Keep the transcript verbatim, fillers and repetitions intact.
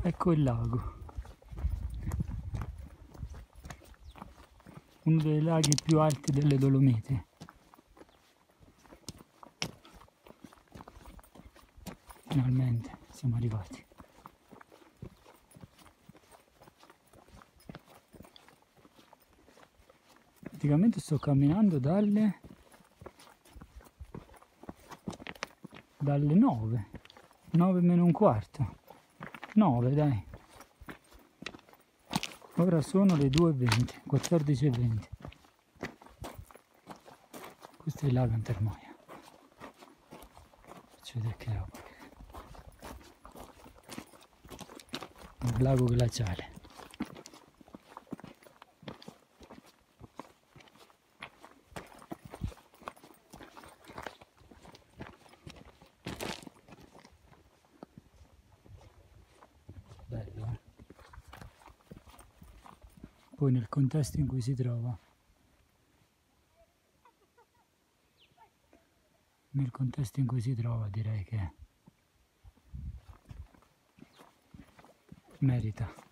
Ecco il lago, uno dei laghi più alti delle Dolomiti. Finalmente siamo arrivati. Praticamente sto camminando dalle dalle nove, nove meno un quarto, nove dai. Ora sono le due e venti, quattordici e venti. Questo è il lago Antermoia. Faccio vedere che roba. Un lago glaciale. Bello, eh? Poi nel contesto in cui si trova. Nel contesto in cui si trova direi che merita.